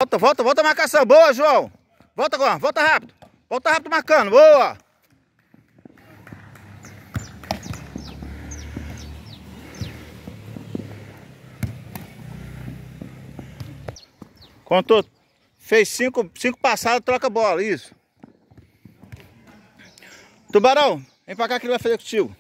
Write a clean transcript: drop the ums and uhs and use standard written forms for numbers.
Volta, volta, volta a marcação. Boa, João. Volta agora, volta rápido. Volta rápido marcando, boa. Contou, fez cinco passadas, troca a bola, isso. Tubarão, vem pra cá que ele vai fazer contigo.